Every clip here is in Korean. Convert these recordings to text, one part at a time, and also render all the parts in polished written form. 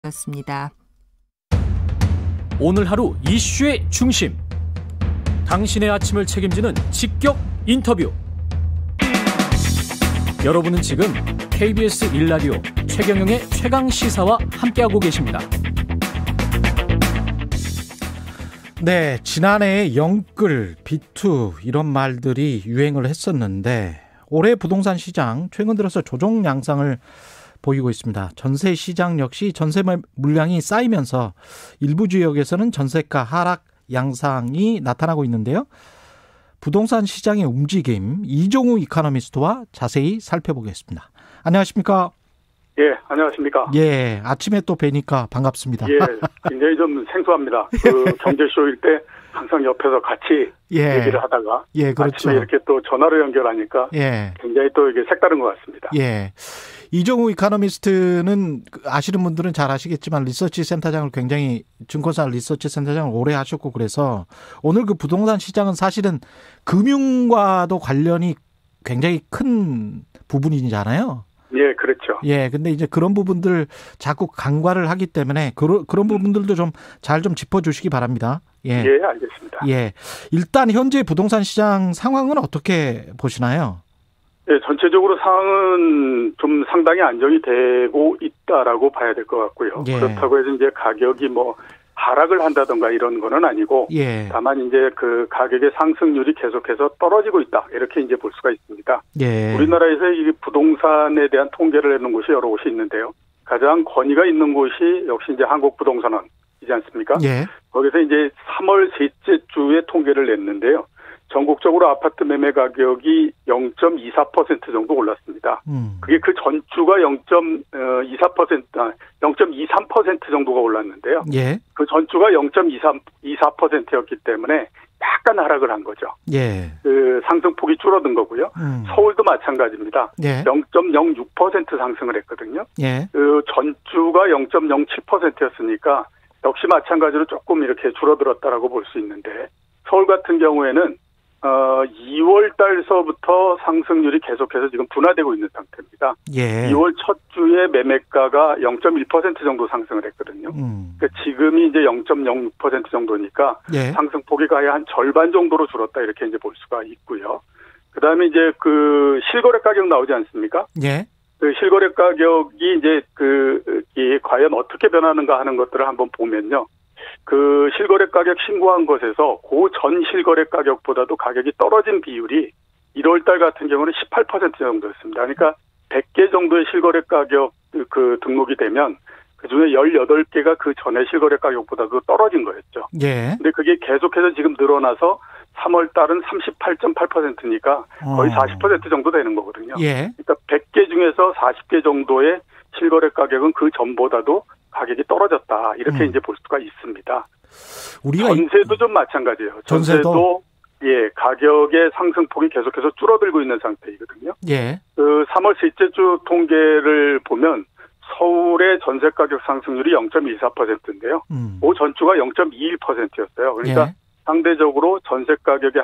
였습니다. 오늘 하루 이슈의 중심. 당신의 아침을 책임지는 직격 인터뷰. 여러분은 지금 KBS 1라디오 최경영의 최강시사와 함께하고 계십니다. 네, 지난해에 영끌, 비투 이런 말들이 유행을 했었는데 올해 부동산 시장 최근 들어서 조정 양상을 보이고 있습니다. 전세 시장 역시 전세 물량이 쌓이면서 일부 지역에서는 전세가 하락 양상이 나타나고 있는데요. 부동산 시장의 움직임, 이종우 이코노미스트와 자세히 살펴보겠습니다. 안녕하십니까? 예, 안녕하십니까? 예, 아침에 또 뵈니까 반갑습니다. 예, 굉장히 좀 생소합니다. 경제쇼일 때 항상 옆에서 같이 얘기를 하다가 그렇죠. 아침에 이렇게 또 전화로 연결하니까 굉장히 또 이게 색다른 것 같습니다. 예, 이종우 이코노미스트는 아시는 분들은 잘 아시겠지만 리서치 센터장을 굉장히 증권사 리서치 센터장을 오래 하셨고 그래서 오늘 그 부동산 시장은 사실은 금융과도 관련이 굉장히 큰 부분이잖아요. 예, 그렇죠. 예, 근데 이제 그런 부분들 자꾸 간과를 하기 때문에 그런 부분들도 좀 잘 좀 짚어주시기 바랍니다. 예, 알겠습니다. 예, 일단 현재 부동산 시장 상황은 어떻게 보시나요? 예, 전체적으로 상황은 좀 상당히 안정이 되고 있다라고 봐야 될 것 같고요. 그렇다고 해서 이제 가격이 뭐 하락을 한다던가 이런 거는 아니고, 다만 이제 그 가격의 상승률이 계속해서 떨어지고 있다 이렇게 이제 볼 수가 있습니다. 우리나라에서 이 부동산에 대한 통계를 내는 곳이 여러 곳이 있는데요. 가장 권위가 있는 곳이 역시 이제 한국부동산원이지 않습니까? 거기서 이제 3월 셋째 주에 통계를 냈는데요. 전국적으로 아파트 매매 가격이 0.24% 정도 올랐습니다. 그게 그 전주가 0.23% 정도가 올랐는데요. 그 전주가 0.24%였기 때문에 약간 하락을 한 거죠. 그 상승폭이 줄어든 거고요. 서울도 마찬가지입니다. 0.06% 상승을 했거든요. 그 전주가 0.07%였으니까 역시 마찬가지로 조금 이렇게 줄어들었다라고 볼 수 있는데 서울 같은 경우에는 2월 달서부터 상승률이 계속해서 지금 둔화되고 있는 상태입니다. 2월 첫 주에 매매가가 0.1% 정도 상승을 했거든요. 그러니까 지금이 이제 0.06% 정도니까 상승폭이 거의 한 절반 정도로 줄었다 이렇게 이제 볼 수가 있고요. 그다음에 이제 그 실거래 가격 나오지 않습니까? 그 실거래 가격이 이제 이 과연 어떻게 변하는가 하는 것들을 한번 보면요. 그 실거래 가격 신고한 것에서 그 전 실거래 가격보다도 가격이 떨어진 비율이 1월 달 같은 경우는 18% 정도였습니다. 그러니까 100개 정도의 실거래 가격 그 등록이 되면 그중에 18개가 그 전에 실거래 가격보다도 떨어진 거였죠. 근데 그게 계속해서 지금 늘어나서 3월 달은 38.8%니까 거의 40% 정도 되는 거거든요. 그러니까 100개 중에서 40개 정도의 실거래 가격은 그 전보다도 가격이 떨어졌다. 이렇게 이제 볼 수가 있습니다. 우리가 전세도 좀 마찬가지예요. 전세도 가격의 상승폭이 계속해서 줄어들고 있는 상태이거든요. 그 3월 셋째 주 통계를 보면 서울의 전세 가격 상승률이 0.24%인데요. 그 전주가 0.21%였어요. 그러니까 상대적으로 전세 가격의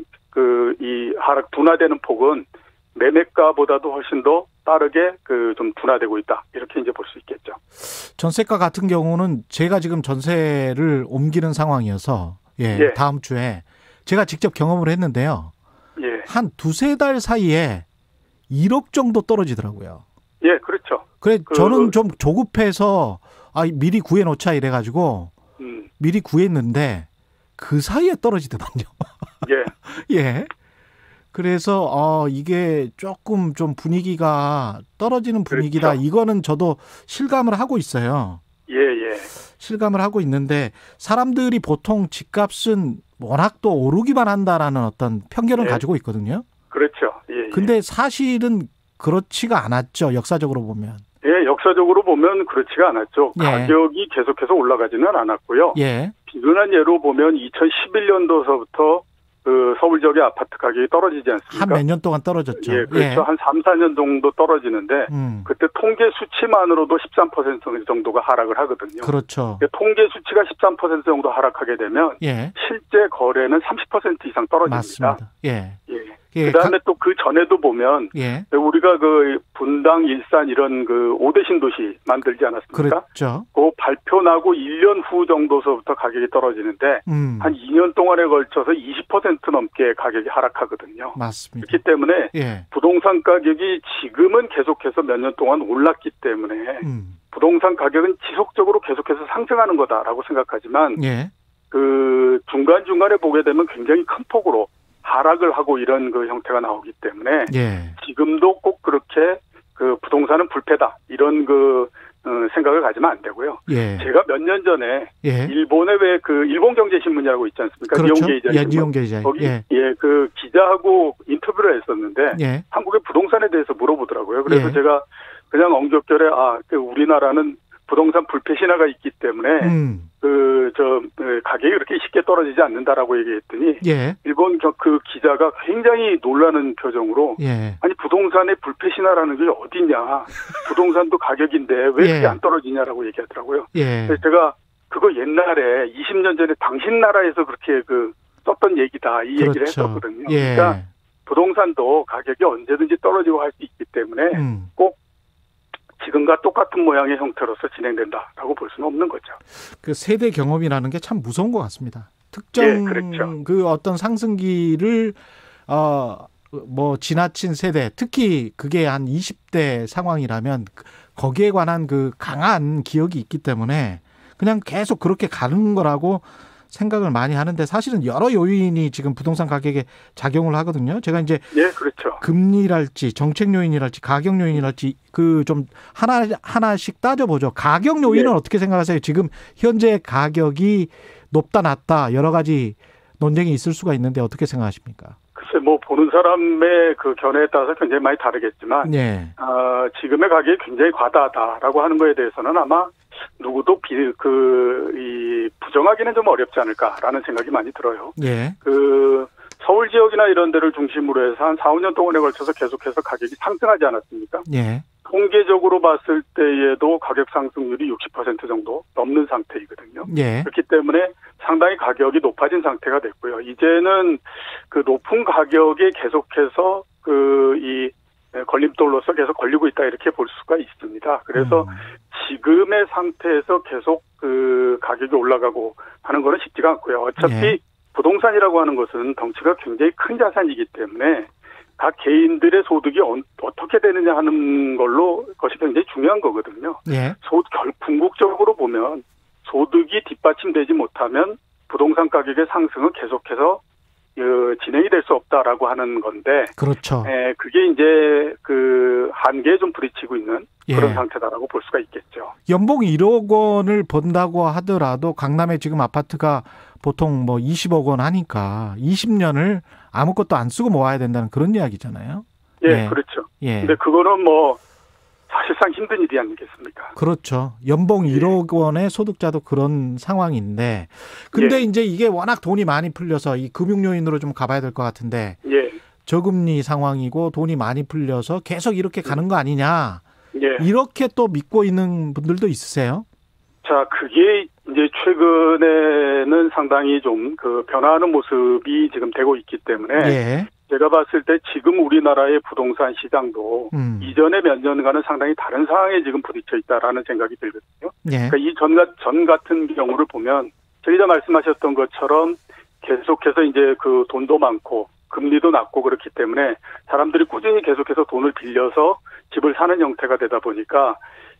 하락 둔화되는 폭은 매매가보다도 훨씬 더 빠르게 좀 둔화되고 있다. 이렇게 이제 볼 수 있겠죠. 전세가 같은 경우는 제가 지금 전세를 옮기는 상황이어서 다음 주에 제가 직접 경험을 했는데요. 한 두세 달 사이에 1억 정도 떨어지더라고요. 그렇죠. 그래 저는 좀 조급해서 미리 구해 놓자 이래 가지고 미리 구했는데 그 사이에 떨어지더만요. 그래서 이게 조금 좀 분위기가 떨어지는 분위기다. 이거는 저도 실감을 하고 있어요. 실감을 하고 있는데 사람들이 보통 집값은 워낙 또 오르기만 한다라는 어떤 편견을 가지고 있거든요. 그렇죠. 근데 사실은 그렇지가 않았죠. 역사적으로 보면. 역사적으로 보면 그렇지가 않았죠. 가격이 계속해서 올라가지는 않았고요. 비근한 예로 보면 2011년도서부터 그 서울 지역의 아파트 가격이 떨어지지 않습니까? 한 몇 년 동안 떨어졌죠. 그렇죠. 한 3, 4년 정도 떨어지는데 그때 통계 수치만으로도 13% 정도가 하락을 하거든요. 그렇죠. 통계 수치가 13% 정도 하락하게 되면 실제 거래는 30% 이상 떨어집니다. 맞습니다. 예. 그다음에 또 그 전에도 보면 예. 우리가 그 분당, 일산 이런 그 5대 신도시 만들지 않았습니까? 그렇죠. 그 발표 나고 1년 후 정도서부터 가격이 떨어지는데 한 2년 동안에 걸쳐서 20% 넘게 가격이 하락하거든요. 맞습니다. 그렇기 때문에 예. 부동산 가격이 지금은 계속해서 몇 년 동안 올랐기 때문에 부동산 가격은 지속적으로 계속해서 상승하는 거다라고 생각하지만 예. 그 중간중간에 보게 되면 굉장히 큰 폭으로 하락을 하고 이런 그 형태가 나오기 때문에 예. 지금도 꼭 그렇게 그 부동산은 불패다 이런 그 생각을 가지면 안 되고요. 예. 제가 몇 년 전에 예. 일본에 왜 그 일본경제신문이라고 있지 않습니까? 그렇죠. 니혼게이자 거기 그 기자하고 인터뷰를 했었는데 예. 한국의 부동산에 대해서 물어보더라고요. 그래서 예. 제가 그냥 엉겹결에 그 우리나라는 부동산 불패 신화가 있기 때문에 가격이 그렇게 쉽게 떨어지지 않는다라고 얘기했더니 예. 일본 그 기자가 굉장히 놀라는 표정으로 예. 아니 부동산의 불패 신화라는 게 어딨냐 부동산도 가격인데 왜 그게 예. 안 떨어지냐라고 얘기하더라고요. 예. 그래서 제가 그거 옛날에 20년 전에 당신 나라에서 그렇게 썼던 얘기다 이 얘기를 그렇죠. 했었거든요. 예. 그러니까 부동산도 가격이 언제든지 떨어지고 할 수 있기 때문에 꼭 지금과 똑같은 모양의 형태로서 진행된다라고 볼 수는 없는 거죠. 그 세대 경험이라는 게 참 무서운 것 같습니다. 특정 예, 그렇죠. 그 어떤 상승기를 지나친 세대, 특히 그게 한 20대 상황이라면 거기에 관한 그 강한 기억이 있기 때문에 그냥 계속 그렇게 가는 거라고 생각을 많이 하는데 사실은 여러 요인이 지금 부동산 가격에 작용을 하거든요. 제가 이제 그렇죠. 금리랄지 정책 요인이랄지 가격 요인이랄지 그 좀 하나씩 따져보죠. 가격 요인은 어떻게 생각하세요? 지금 현재 가격이 높다 낮다 여러 가지 논쟁이 있을 수가 있는데 어떻게 생각하십니까? 글쎄 보는 사람의 그 견해에 따라서 굉장히 많이 다르겠지만 지금의 가격이 굉장히 과다하다라고 하는 거에 대해서는 아마 누구도 부정하기는 좀 어렵지 않을까라는 생각이 많이 들어요. 예. 서울 지역이나 이런 데를 중심으로 해서 한 4, 5년 동안에 걸쳐서 계속해서 가격이 상승하지 않았습니까? 예. 통계적으로 봤을 때에도 가격 상승률이 60% 정도 넘는 상태이거든요. 예. 그렇기 때문에 상당히 가격이 높아진 상태가 됐고요. 이제는 그 높은 가격에 계속해서 이 걸림돌로서 계속 걸리고 있다 이렇게 볼 수가 있습니다. 그래서 지금의 상태에서 계속 그 가격이 올라가고 하는 거는 쉽지가 않고요. 어차피 부동산이라고 하는 것은 덩치가 굉장히 큰 자산이기 때문에 각 개인들의 소득이 어떻게 되느냐 하는 것이 굉장히 중요한 거거든요. 궁극적으로 보면 소득이 뒷받침되지 못하면 부동산 가격의 상승은 계속해서 진행이 될 수 없다라고 하는 건데. 그렇죠. 그게 이제 그 한계에 좀 부딪히고 있는 그런 상태다라고 볼 수가 있겠죠. 연봉 1억 원을 번다고 하더라도 강남에 지금 아파트가 보통 20억 원 하니까 20년을 아무것도 안 쓰고 모아야 된다는 그런 이야기잖아요. 그렇죠. 근데 그거는 사실상 힘든 일이 아니겠습니까? 그렇죠. 연봉 1억 원의 소득자도 그런 상황인데, 근데 이제 이게 워낙 돈이 많이 풀려서 이 금융 요인으로 좀 가봐야 될 것 같은데, 저금리 상황이고 돈이 많이 풀려서 계속 이렇게 가는 거 아니냐? 이렇게 또 믿고 있는 분들도 있으세요? 자, 그게 이제 최근에는 상당히 좀 변화하는 모습이 지금 되고 있기 때문에. 제가 봤을 때 지금 우리나라의 부동산 시장도 이전에 몇 년간은 상당히 다른 상황에 지금 부딪혀 있다라는 생각이 들거든요. 그러니까 이 전 같은 경우를 보면 저희가 말씀하셨던 것처럼 계속해서 이제 그 돈도 많고 금리도 낮고 그렇기 때문에 사람들이 꾸준히 계속해서 돈을 빌려서 집을 사는 형태가 되다 보니까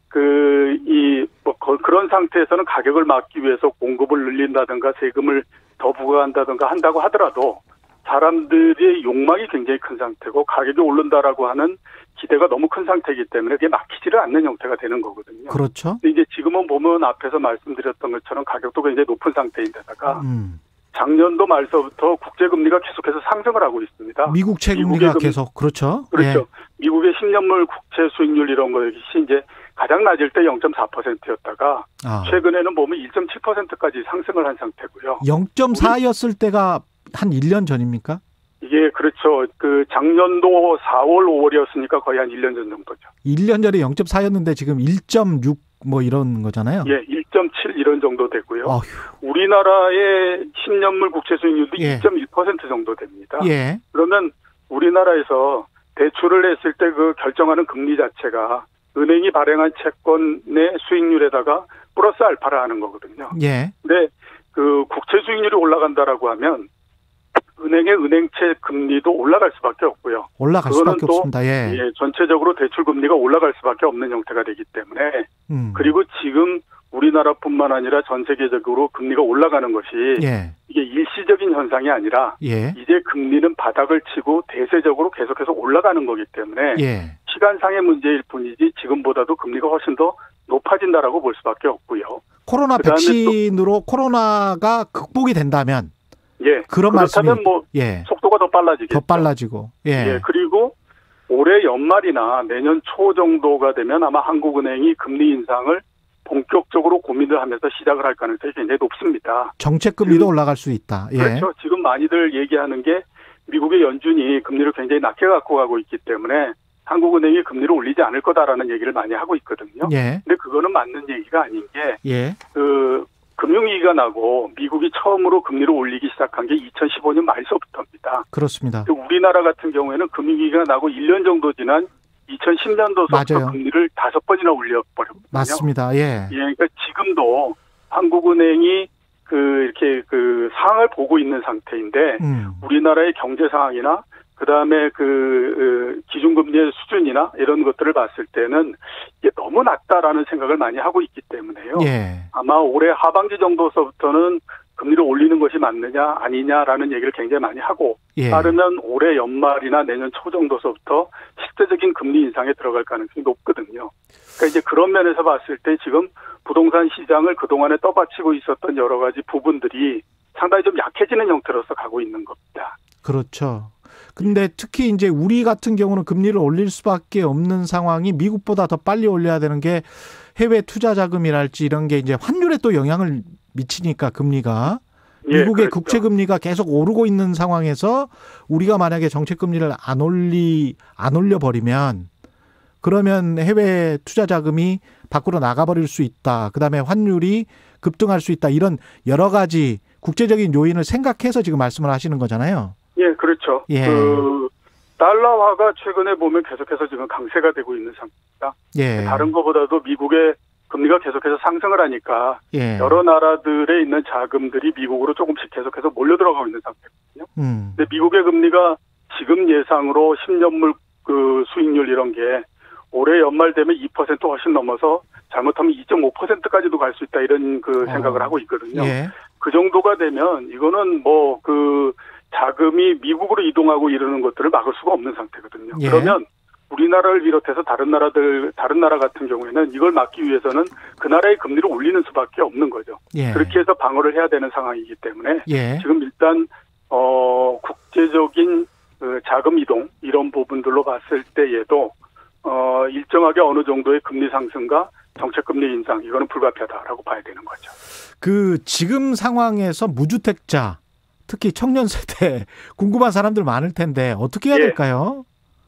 그런 상태에서는 가격을 막기 위해서 공급을 늘린다든가 세금을 더 부과한다든가 한다고 하더라도 사람들의 욕망이 굉장히 큰 상태고 가격이 오른다라고 하는 기대가 너무 큰 상태이기 때문에 그게 막히지를 않는 형태가 되는 거거든요. 그렇죠. 근데 이제 지금은 보면 앞에서 말씀드렸던 것처럼 가격도 굉장히 높은 상태인데다가 작년도 말서부터 국제금리가 계속해서 상승을 하고 있습니다. 미국 채금리가 계속 그렇죠. 그렇죠. 미국의 10년물 국채 수익률 이런 것이 이제 가장 낮을 때 0.4%였다가 최근에는 보면 1.7%까지 상승을 한 상태고요. 0.4였을 때가 한 1년 전입니까? 이게 그렇죠. 작년도 4월, 5월이었으니까 거의 한 1년 전 정도죠. 1년 전에 0.4였는데 지금 1.6 이런 거잖아요. 1.7 이런 정도 되고요. 우리나라의 10년물 국채 수익률도 2.1% 정도 됩니다. 그러면 우리나라에서 대출을 했을 때 그 결정하는 금리 자체가 은행이 발행한 채권의 수익률에다가 플러스 알파를 하는 거거든요. 예. 근데 그 국채 수익률이 올라간다라고 하면 은행의 은행채 금리도 올라갈 수밖에 없고요. 올라갈 수밖에 없습니다. 예. 예, 전체적으로 대출 금리가 올라갈 수밖에 없는 형태가 되기 때문에 그리고 지금 우리나라뿐만 아니라 전 세계적으로 금리가 올라가는 것이 예. 이게 일시적인 현상이 아니라 예. 이제 금리는 바닥을 치고 대세적으로 계속해서 올라가는 거기 때문에 예. 시간상의 문제일 뿐이지 지금보다도 금리가 훨씬 더 높아진다라고 볼 수밖에 없고요. 코로나 백신으로 코로나가 극복이 된다면 예. 그런 말씀이 뭐 예. 속도가 더 빨라지겠죠. 더 빨라지고. 예. 예. 그리고 올해 연말이나 내년 초 정도가 되면 아마 한국은행이 금리 인상을 본격적으로 고민을 하면서 시작을 할 가능성이 굉장히 높습니다. 정책금리도 올라갈 수 있다. 예. 그렇죠. 지금 많이들 얘기하는 게 미국의 연준이 금리를 굉장히 낮게 갖고 가고 있기 때문에 한국은행이 금리를 올리지 않을 거다라는 얘기를 많이 하고 있거든요. 예. 근데 그거는 맞는 얘기가 아닌 게 예. 금융위기가 나고 미국이 처음으로 금리를 올리기 시작한 게 2015년 말서부터입니다. 그렇습니다. 우리나라 같은 경우에는 금융위기가 나고 1년 정도 지난 2010년도부터 금리를 5번이나 올려버렸거든요. 맞습니다. 예. 예, 그러니까 지금도 한국은행이 이렇게 상황을 보고 있는 상태인데 우리나라의 경제 상황이나 그다음에 기준금리의 수준이나 이런 것들을 봤을 때는 이게 너무 낮다라는 생각을 많이 하고 있기 때문에요. 예. 아마 올해 하반기 정도서부터는 금리를 올리는 것이 맞느냐 아니냐라는 얘기를 굉장히 많이 하고 예. 따르면 올해 연말이나 내년 초 정도서부터 실제적인 금리 인상에 들어갈 가능성이 높거든요. 그러니까 이제 그런 면에서 봤을 때 지금 부동산 시장을 그동안에 떠받치고 있었던 여러 가지 부분들이 상당히 좀 약해지는 형태로서 가고 있는 겁니다. 그렇죠. 근데 특히 이제 우리 같은 경우는 금리를 올릴 수밖에 없는 상황이 미국보다 더 빨리 올려야 되는 게 해외 투자 자금이랄지 이런 게 이제 환율에 또 영향을 미치니까 금리가 예, 미국의 그렇죠. 국채 금리가 계속 오르고 있는 상황에서 우리가 만약에 정책 금리를 안 올려 버리면 그러면 해외 투자 자금이 밖으로 나가버릴 수 있다. 그다음에 환율이 급등할 수 있다. 이런 여러 가지 국제적인 요인을 생각해서 지금 말씀을 하시는 거잖아요. 예, 그렇죠. 예. 달러화가 최근에 보면 계속해서 지금 강세가 되고 있는 상태입니다. 예. 다른 것보다도 미국의 금리가 계속해서 상승을 하니까 예. 여러 나라들에 있는 자금들이 미국으로 조금씩 계속해서 몰려 들어가고 있는 상태거든요. 근데 미국의 금리가 지금 예상으로 10년물 수익률 이런 게 올해 연말 되면 2% 훨씬 넘어서 잘못하면 2.5%까지도 갈 수 있다 이런 생각을 하고 있거든요. 예. 그 정도가 되면 이거는 자금이 미국으로 이동하고 이러는 것들을 막을 수가 없는 상태거든요. 예. 그러면 우리나라를 비롯해서 다른 나라 같은 경우에는 이걸 막기 위해서는 그 나라의 금리를 올리는 수밖에 없는 거죠. 예. 그렇게 해서 방어를 해야 되는 상황이기 때문에 예. 지금 일단 국제적인 자금 이동 이런 부분들로 봤을 때에도 일정하게 어느 정도의 금리 상승과 정책금리 인상 이거는 불가피하다라고 봐야 되는 거죠. 지금 상황에서 무주택자 특히 청년 세대 궁금한 사람들 많을 텐데 어떻게 해야 될까요?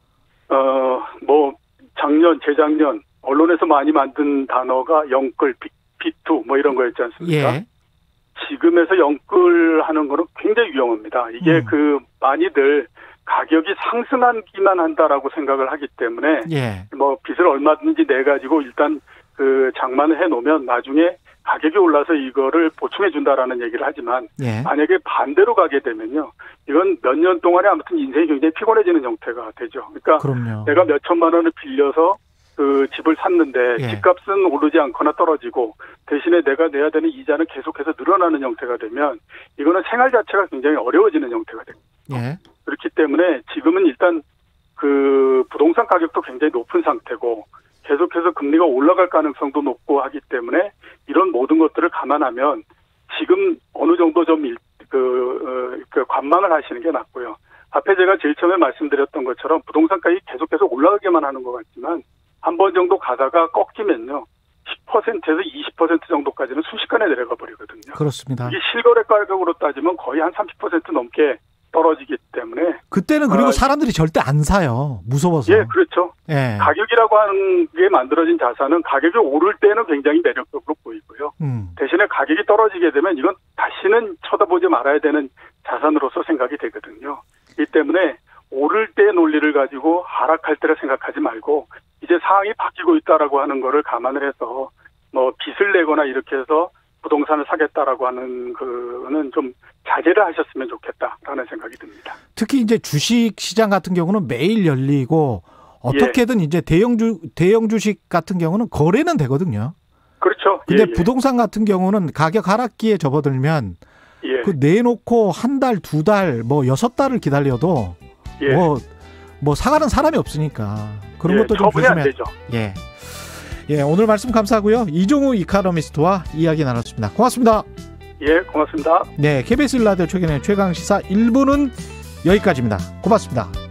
재작년 언론에서 많이 만든 단어가 영끌, 비투 이런 거였지 않습니까? 예. 지금에서 영끌하는 거는 굉장히 위험합니다. 이게 많이들 가격이 상승하기만 한다라고 생각을 하기 때문에 예. 빚을 얼마든지 내 가지고 일단 장만을 해 놓으면 나중에 가격이 올라서 이거를 보충해 준다라는 얘기를 하지만 예. 만약에 반대로 가게 되면요. 이건 몇 년 동안에 아무튼 인생이 굉장히 피곤해지는 형태가 되죠. 그러니까 그럼요. 내가 몇 천만 원을 빌려서 집을 샀는데 예. 집값은 오르지 않거나 떨어지고 대신에 내가 내야 되는 이자는 계속해서 늘어나는 형태가 되면 이거는 생활 자체가 굉장히 어려워지는 형태가 됩니다. 예. 그렇기 때문에 지금은 일단 부동산 가격도 굉장히 높은 상태고 계속해서 금리가 올라갈 가능성도 높고 하기 때문에 이런 모든 것들을 감안하면 지금 어느 정도 좀 관망을 하시는 게 낫고요. 앞에 제가 제일 처음에 말씀드렸던 것처럼 부동산 가격이 계속해서 올라가게만 하는 것 같지만 한 번 정도 가다가 꺾이면요. 10%에서 20% 정도까지는 순식간에 내려가 버리거든요. 그렇습니다. 이게 실거래 가격으로 따지면 거의 한 30% 넘게 떨어지기 때문에 그때는 그리고 사람들이 절대 안 사요. 무서워서. 예, 그렇죠. 예. 가격이라고 하는 게 만들어진 자산은 가격이 오를 때는 굉장히 매력적으로 보이고요. 대신에 가격이 떨어지게 되면 이건 다시는 쳐다보지 말아야 되는 자산으로서 생각이 되거든요. 이 때문에 오를 때 논리를 가지고 하락할 때를 생각하지 말고 이제 상황이 바뀌고 있다라고 하는 거를 감안을 해서 뭐 빚을 내거나 이렇게 해서 부동산을 사겠다라고 하는 거는 좀 자제를 하셨으면 좋겠다라는 생각이 듭니다. 특히 이제 주식 시장 같은 경우는 매일 열리고 어떻게든 이제 대형 주식 같은 경우는 거래는 되거든요. 그렇죠. 근데 부동산 같은 경우는 가격 하락기에 접어들면 그 내놓고 한 달, 두 달, 뭐 6달을 기다려도 뭐 사가는 사람이 없으니까 그런 것도 좀 조심해야 되죠. 오늘 말씀 감사하고요. 이종우 이코노미스트와 이야기 나눴습니다. 고맙습니다. 고맙습니다. 네, KBS 라디오 최경영의 최강시사 1부는 여기까지입니다. 고맙습니다.